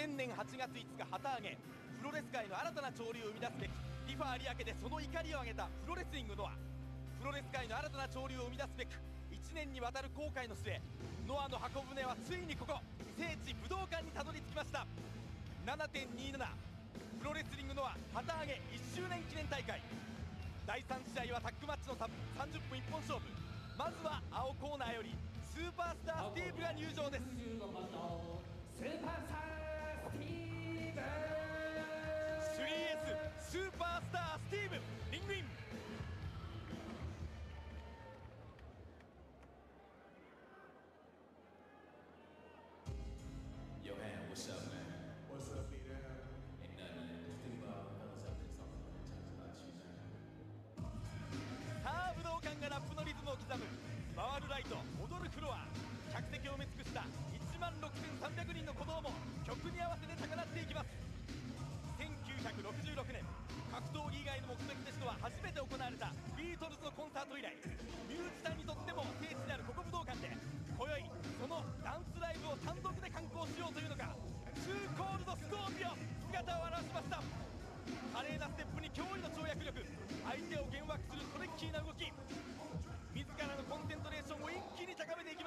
2000年8月5日旗揚げ、プロレス界の新たな潮流を生み出すべきリファ有明でその怒りを上げたプロレスリングノア。プロレス界の新たな潮流を生み出すべく1年にわたる航海の末、ノアの箱舟はついにここ聖地武道館にたどり着きました。 7.27 プロレスリングノア旗揚げ1周年記念大会。第3試合はタッグマッチの30分一本勝負。まずは青コーナーよりスーパースタースティーブが入場です。 スーパースタースティーブ 3S スーパースタースティーブリングイン。 Yo, man, what's up, man? What's up, Peter? Ain't nothing, man. Just think about something about you, man. さあ武道館がラップのリズムを刻む。回るライト、踊るフロア、客席を埋め尽くした1万6300人の鼓動も曲に合わせて高鳴っていきます。1966年格闘技以外の目的では初めて行われたビートルズのコンサート以来、ミュージシャンにとっても聖地であるここ武道館で今宵そのダンスライブを単独で敢行しようというのか、ツーコールドスコーピオン姿を現しました。華麗なステップに驚異の跳躍力、相手を幻惑するトレッキーな動き、自らのコンセントレーションを一気に高めていきます。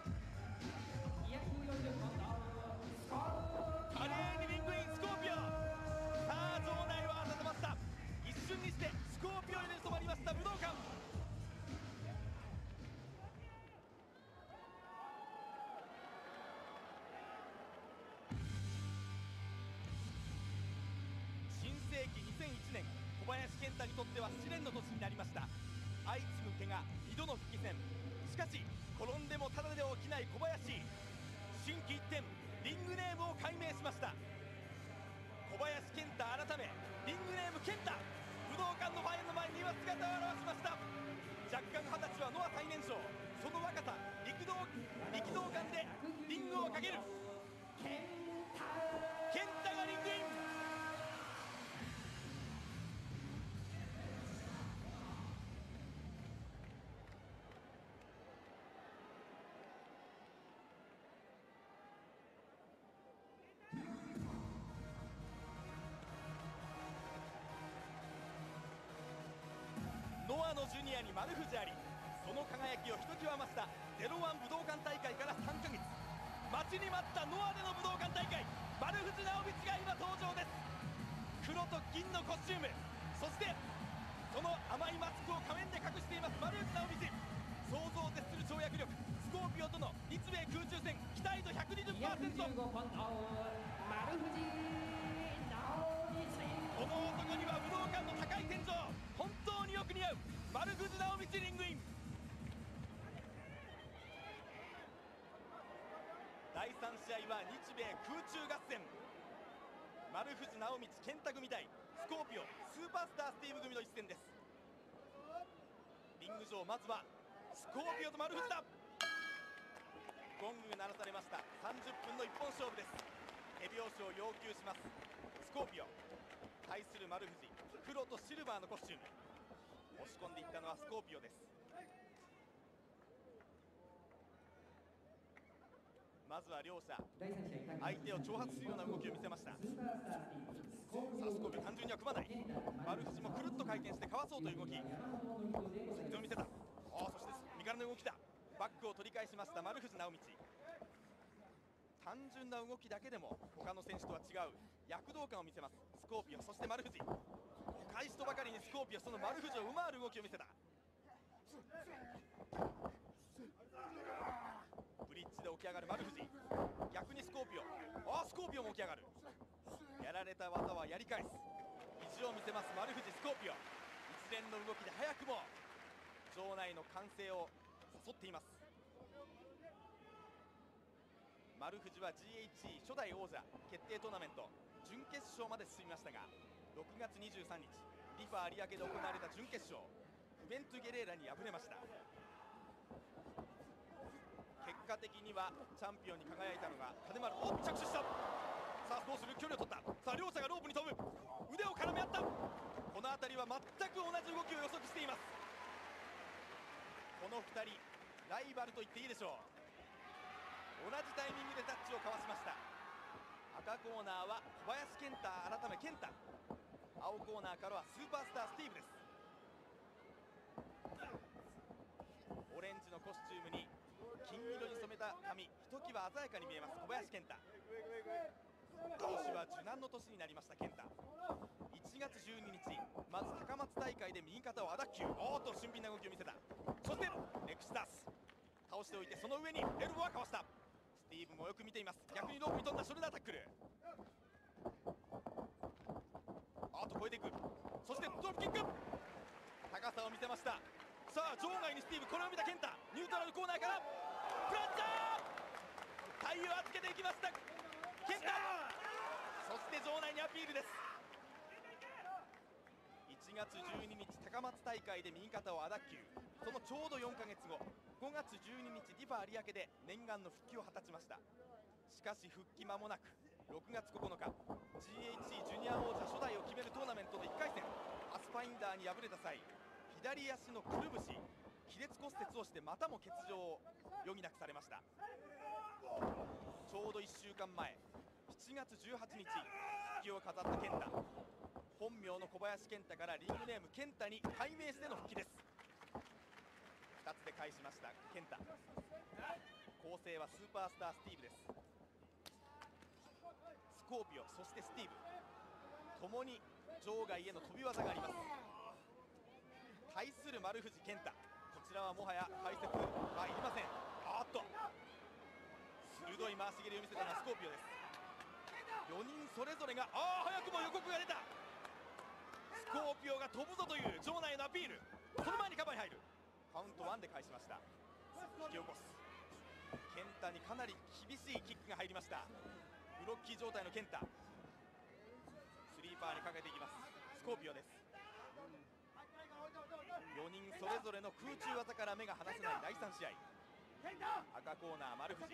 華麗にリングインスコーピオン。さあ場内は温まった。一瞬にしてスコーピオンに染まりました武道館。新世紀2001年、小林健太にとっては試練の年になりました。相次ぐ怪我、2度の復帰戦。しかし転んでもただで起きない小林。心機一転、リングネームを改名しました。小林健太改めリングネーム健太。武道館のファンの前には姿を現しました。若干20歳はノア最年少、その若さ、力道館でリングをかける。健太がリングイン。ノアのジュニアに丸藤あり、その輝きをひときわ増した01武道館大会から3ヶ月、待ちに待ったノアでの武道館大会、丸藤直道が今登場です。黒と銀のコスチューム、そしてその甘いマスクを仮面で隠しています丸藤直道。想像を絶する跳躍力、スコーピオンとの日米空中戦、期待度 120%。 この男には武道館の高い天井、本当によく似合う丸藤直道リングイン。第3試合は日米空中合戦、丸藤直道健太組対スコーピオスーパースタースティーブ組の一戦です。リング上、まずはスコーピオと丸藤だ。ゴングが鳴らされました。30分の一本勝負です。手拍子を要求しますスコーピオ。対する丸藤、黒とシルバーのコスチューム。押し込んでいったのはスコーピオです。まずは両者相手を挑発するような動きを見せました。さあスコーピオ単純には組まない。丸藤もくるっと回転してかわそうという動き、それを見せた。そして身軽な動きだ。バックを取り返しました丸藤直道。単純な動きだけでも他の選手とは違う躍動感を見せますスコーピオ。そして丸藤、お返しとばかりにスコーピオその丸藤を上回る動きを見せた。ブリッジで起き上がる丸藤、逆にスコーピオ。スコーピオも起き上がる。やられた技はやり返す意地を見せます丸藤スコーピオ。一連の動きで早くも場内の歓声を誘っています。丸藤は GHE 初代王者決定トーナメント準決勝まで進みましたが、6月23日リファ有明で行われた準決勝、フベントゥ・ゲレーラに敗れました。結果的にはチャンピオンに輝いたのが金丸。着手した。さあどうする、距離を取った。さあ両者がロープに飛ぶ、腕を絡め合った。この辺りは全く同じ動きを予測しています。この2人ライバルと言っていいでしょう。同じタイミングでタッチを交わしました。 赤コーナーは小林健太改め健太、青コーナーからはスーパースタースティーブです。オレンジのコスチュームに金色に染めた髪、ひときわ鮮やかに見えます小林健太。今年は受難の年になりました健太。1月12日、まず高松大会で右肩を亜脱臼、おーっと俊敏な動きを見せた。そしてネクスタース倒しておいて、その上にエルボーはかわした。スティーブもよく見ています。逆にロープに飛んだショルダータックル、あっと越えていく。そしてドロップキック、高さを見せました。さあ場外にスティーブ、これを見た健太、ニュートラルコーナーからプランチャー、体を預けていきました健太。そして場内にアピールです。1月12日高松大会で右肩を亜脱臼、そのちょうど4ヶ月後、5月12日ディファ有明で念願の復帰を果たしました。しかし復帰間もなく6月9日 GHC ジュニア王者初代を決めるトーナメントの1回戦、パスファインダーに敗れた際、左足のくるぶし亀裂骨折をしてまたも欠場を余儀なくされました。ちょうど1週間前7月18日復帰を飾った健太、本名の小林健太からリングネーム健太に改名しての復帰です。2つで返しました健太。構成はスーパースタースティーブです。スコーピオ、そしてスティーブともに場外への飛び技があります。対する丸藤健太、こちらはもはや解説はいりません。あっと鋭い回し蹴りを見せたのはスコーピオです。4人それぞれが早くも予告が出た。スコーピオが飛ぶぞという場内へのアピール、その前にカバーに入る。カウント1で返しました。引き起こす健太にかなり厳しいキックが入りました。ブロッキー状態の健太、スリーパーにかけていきます。スコーピオです。4人それぞれの空中技から目が離せない第3試合。赤コーナー丸藤、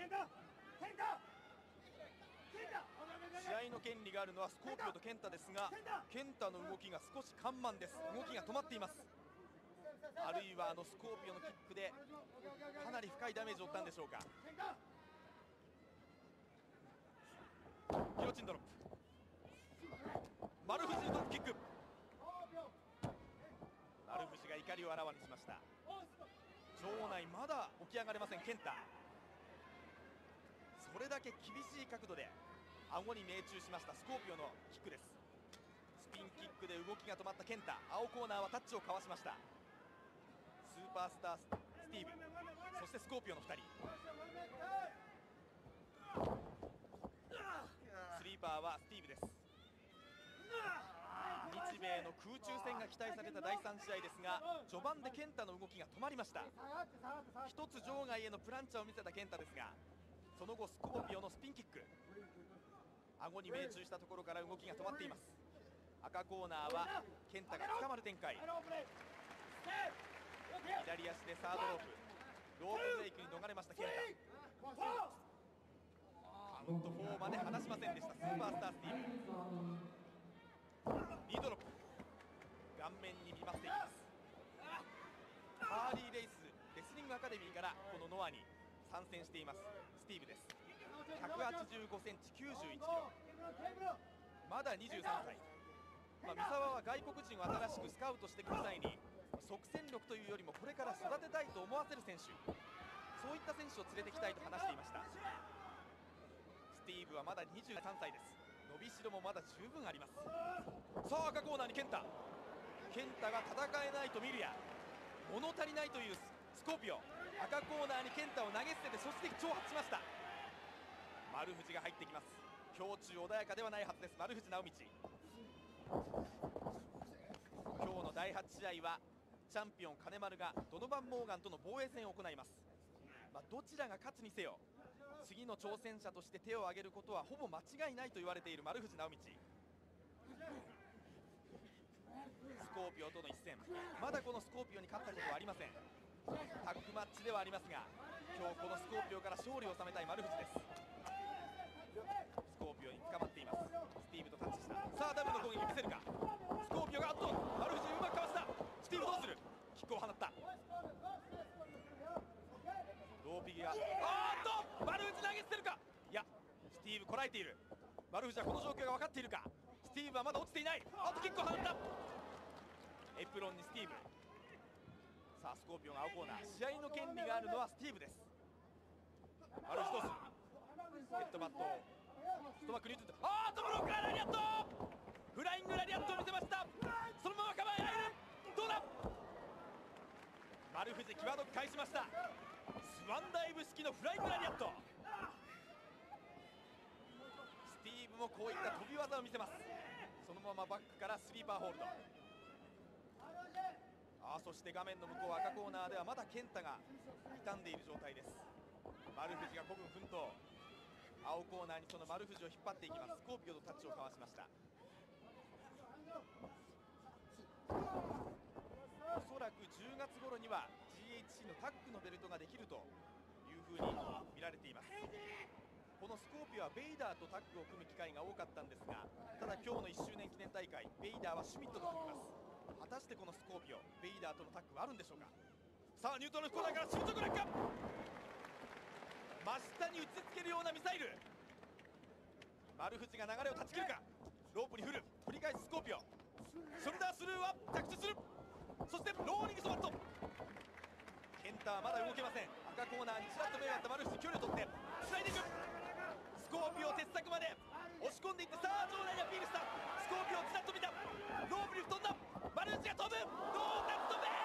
試合の権利があるのはスコーピオと健太ですが、健太の動きが少し緩慢です。動きが止まっています。あるいはスコーピオのキックでかなり深いダメージを負ったんでしょうか。ギロチンドロップ、丸藤にドロップキック、丸藤が怒りをあらわにしました。場内まだ起き上がれません健太。それだけ厳しい角度で顎に命中しましたスコーピオのキックです。スピンキックで動きが止まった健太、青コーナーはタッチをかわしました。スーパースタースティーブ、そしてスコーピオの2人、スリーパーはスティーブです。日米の空中戦が期待された第3試合ですが、序盤で健太の動きが止まりました。一つ場外へのプランチャーを見せた健太ですが、その後スコーピオのスピンキック、顎に命中したところから動きが止まっています。赤コーナーは健太が捕まる展開、左足でサードロープ、ロープブレイクに逃れました健太。カウント4まで離しませんでしたスーパースタースティーブ。リードロップ、顔面に見舞っていきます。ハーリーレイスレスリングアカデミーからこのノアに参戦していますスティーブです。185センチ91キロ、まだ23歳。三沢は外国人を新しくスカウトしてくる際に即戦力というよりもこれから育てたいと思わせる選手、そういった選手を連れてきたいと話していました。スティーブはまだ23歳です。伸びしろもまだ十分あります。さあ赤コーナーに健太が戦えないと見るや物足りないというスコーピオ、赤コーナーに健太を投げ捨ててそして挑発しました。丸藤が入ってきます。胸中穏やかではないはずです丸藤直道。今日の第8試合はチャンピオン金丸がドノバン・モーガンとの防衛戦を行います。どちらが勝つにせよ次の挑戦者として手を挙げることはほぼ間違いないと言われている丸藤直道。スコーピオとの一戦、まだこのスコーピオに勝ったことはありません。タッグマッチではありますが、今日このスコーピオから勝利を収めたい丸藤です。スコーピオに捕まっています。スティーブとタッチした。さあダブルの攻撃見せるか。スコーピオが丸藤うまくかわした。スティーブどうする。キックを放った。ローピギが丸藤投げ捨てるか。いやスティーブこらえている。 丸藤はこの状況が分かっているか。スティーブはまだ落ちていない。あとキックを放った。エプロンにスティーブ。さあスコーピオン青コーナー、試合の権利があるのはスティーブです。丸藤どうする。ヘッドバットをストマックに打つ。あーっとブロックラリアット、フライングラリアットを見せました。そのまま構えられる。どうだ。丸藤際どく返しました。スワンダイブ式のフライングラリアット。スティーブもこういった飛び技を見せます。そのままバックからスリーパーホールド。そして画面の向こう赤コーナーではまだ健太が傷んでいる状態です。丸藤が孤軍奮闘。青コーナーにその丸藤を引っ張っていきます。スコーピオとタッチを交わしました。おそらく10月頃には GHC のタッグのベルトができるというふうに見られています。このスコーピオはベイダーとタッグを組む機会が多かったんですが、ただ今日の1周年記念大会ベイダーはシュミットと組みます。果たしてこのスコーピオベイダーとのタッグはあるんでしょうか。さあニュートラルコーナーから垂直落下、真下に打ちつけるようなミサイル。丸藤が流れを断ち切るか。ロープに振る、繰り返すスコーピオ。ショルダースルーは着地する。そしてローリングソバット。ケンタはまだ動けません。赤コーナーにちらっと目があった丸藤、距離を取ってスライディング。スコーピオ鉄柵まで押し込んでいって、さあ場内にアピールした。スコーピオをちらっと見た。ロープに吹っ飛んだ。丸藤が飛ぶ。どうだ、飛べ。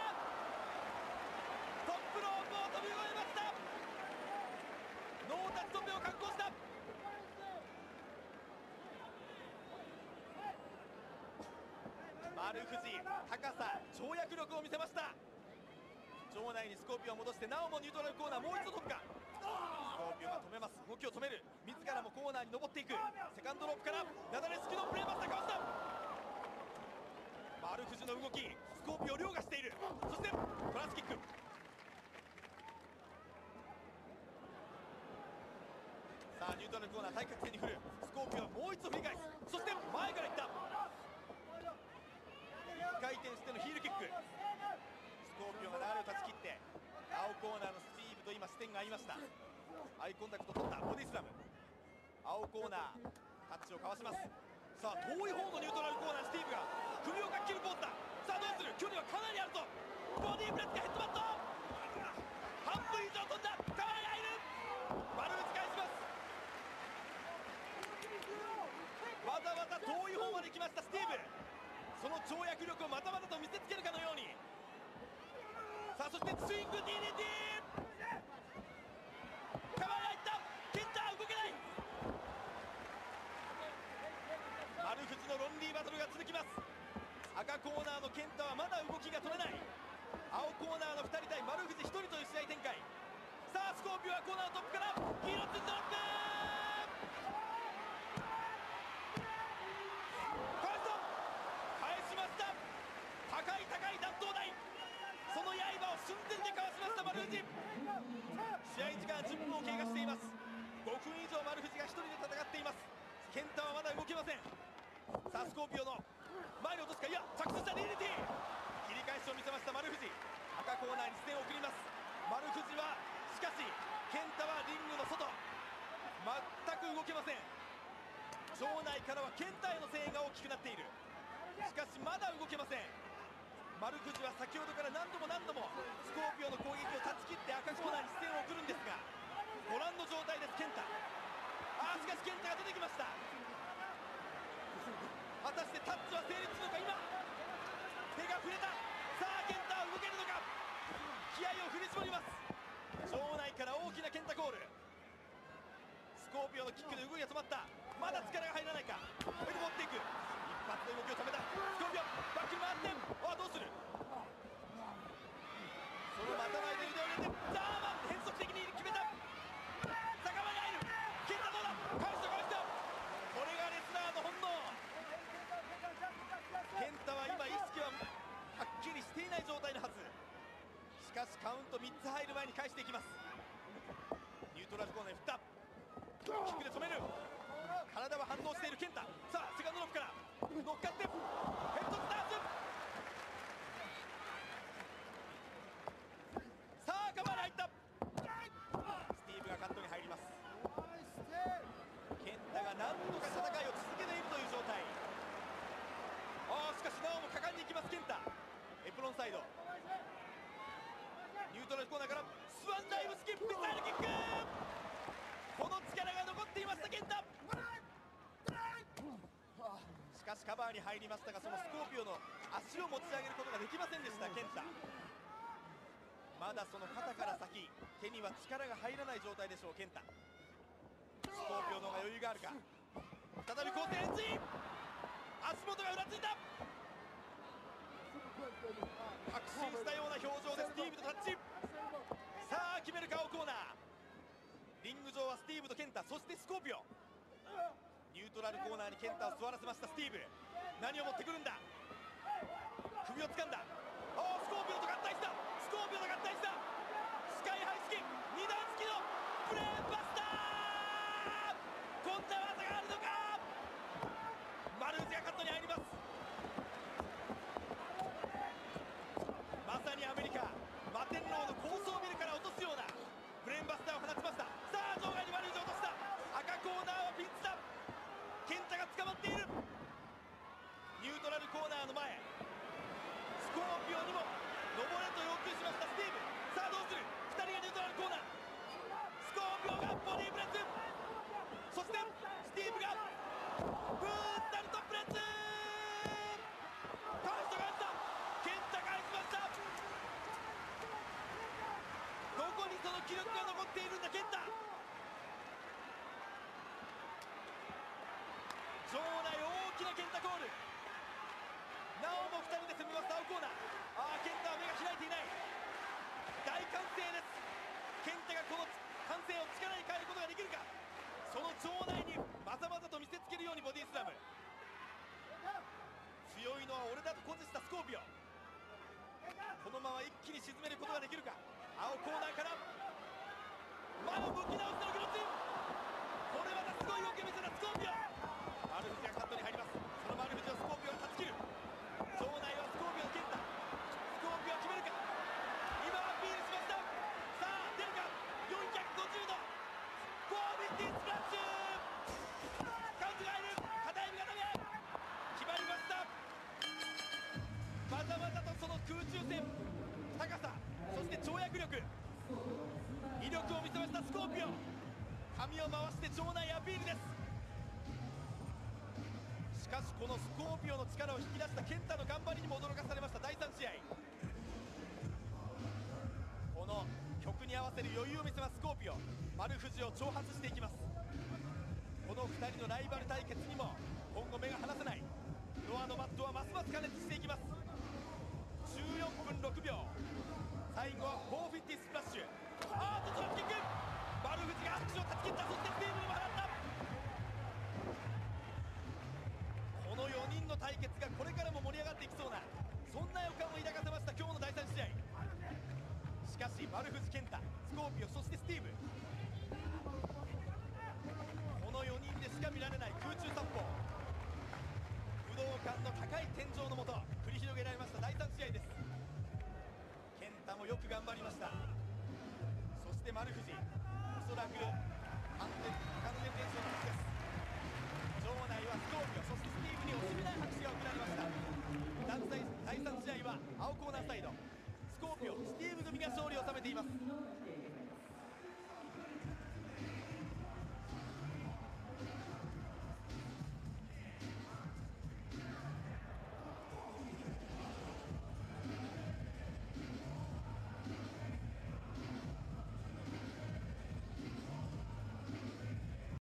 トップロープを飛び越えました。ノータッチトップを確保した。丸藤、高さ跳躍力を見せました。場内にスコーピオンを戻して、なおもニュートラルコーナーもう一度飛ぶか。スコーピオンは止めます。動きを止める。自らもコーナーに登っていく。セカンドロープからなだれ式のプレーマスターかわした。丸藤の動き、スコーピオンを凌駕している。そしてトランスキック。さあニュートラルコーナー対角線に振る。スコーピオンもう一度振り返す。そして前からいった。1回転してのヒールキック。スコーピオンが流れを断ち切って、青コーナーのスティーブと今視点が合いました。アイコンタクト取ったボディスラム。青コーナータッチを交わします。さあ遠い方のニュートラルコーナー、スティーブが首をかっきりポーズだ。さあどうする。距離はかなりあると。ボディーブレスがヘッドバット半分以上飛んだ。カメラが入る。丸打ち返します。わざわざ遠い方まで来ましたスティーブ。その跳躍力をまたまたと見せつけるかのように。さあそしてスイング DDT。 カバーがいった。ケンタ動けない。丸藤のロンリーバトルが続きます。赤コーナーのケンタはまだ動きが取れない。青コーナーの2人対丸藤1人という試合展開。さあスコーピオはコーナーのトップからヒーローツードロップ。高い高い弾頭台、その刃を寸前でかわしました丸藤。試合時間10分を経過しています。5分以上丸藤が1人で戦っています。ケンタはまだ動けません。さあスコーピオの前に落とすか。いや着地した DDT。 切り返しを見せました丸藤。赤コーナーに視線を送ります。丸藤はしかしケンタはリングの外、全く動けません。場内からはケンタへの声援が大きくなっている。しかしまだ動けません。丸藤は先ほどから何度もスコーピオの攻撃を断ち切って赤コーナーに視線を送るんですが、ご覧の状態ですケンタ。しかしケンタが出てきました。果たしてタッチは成立するのか。今手が触れた。さあケンタは動けるのか。気合を振り絞ります。場内から大きなケンタコール。スコーピオのキックで動きが止まった。まだ力が入らないか。これで持っていく。一発で動きを止めた。スコーピオンバックに回って、どうする。そのまたないで腕を入れてザーマン変則的に決めた。仲間に入る。ケンタどうだ。返した返した。これがレスラーの本能。ケンタは今意識ははっきりしていない状態のはず。しかしカウント3つ入る前に返していきます。ニュートラルコーナーに振った。キックで止める。体は反応しているケンタ。さあセカンドロープから乗っかってヘッドスターズ。さあカバーに入った。スティーブがカットに入ります。ケンタが何とかトラルコーナーからスワンダイブスキップミサイルキック、この力が残っていましたケンタ。しかしカバーに入りましたが、そのスコーピオの足を持ち上げることができませんでしたケンタ。まだその肩から先、手には力が入らない状態でしょうケンタ。スコーピオの方が余裕があるか。再びコースエンジン、足元がうらついた。確信したような表情でスティーブとタッチ。さあ決めるか青コーナー。リング上はスティーブとケンタ、そしてスコーピオ。ニュートラルコーナーにケンタを座らせましたスティーブ。何を持ってくるんだ。首を掴んだ。スコーピオと合体した。スコーピオと合体した。スカイハイスキン2段付きのブレーンバスター、こんな技があるのか。マルーズがカットに入ります。まさにアメリカマテンローの高層ビルから落とすようなブレーンバスターを放ちました。さあ場外にマルーズを落とした。赤コーナーはピンチだ。ケンタが捕まっている。ニュートラルコーナーの前、スコーピオにも登れと要求しましたスティーブ。さあどうする。2人がニュートラルコーナー。スコーピオがボディーブレス、そしてスティーブがブーンタルトプレス。返したケンタ返しました。どこにその記録が残っているんだケンタ。場内大きなケンタコール。なおも2人で攻めます青コーナー。ケンタは目が開いていない。大歓声です。ケンタがこの歓声を力に変えることができるか。その場内にまざまざと見せつけるようにボディスラム。強いのは俺だと誇示したスコーピオ。このまま一気に沈めることができるか。青コーナーから前を向き直してのグロス。これまたすごい動きを見せたスコーピオ。マルフジがカットに入ります。そのマルフジをスコーピオが断ち切る。場内はスコーピオのケンタ。スコーピオは決めるか。今アピールしました。さあ出るか。450度450スプラッシュ。カウントが入る。片指がダメ。決まりました。まざまざとその空中戦、高さ、そして跳躍力、威力を見せましたスコーピオ。髪を回して場内アピールです。しかしこのスコーピオの力を引き出したケンタの頑張りにも驚かされました第3試合。この曲に合わせる余裕を見せますスコーピオ。丸藤を挑発していきます。この2人のライバル対決にも今後目が離せない。ノアのマットはますます加熱していきます。14分6秒。最後は450スプラッシュ。ドロップキック。丸藤が拍手を断ち切った。そしてスティーブにも払った。この4人の対決がこれからも盛り上がっていきそうな、そんな予感を抱かせました今日の第3試合。しかし丸藤、ケンタ、スコーピオ、そしてスティーブ、この4人でしか見られない空中殺法。武道館の高い天井の下繰り広げられました第3試合です。ケンタもよく頑張りました。そして丸藤、おそらく完全転生のはずです。場内はスコーピオ、そしてスティーブに惜しみない拍手が送られました。第3試合は青コーナーサイド、スコーピオ、スティーブ組が勝利を収めています。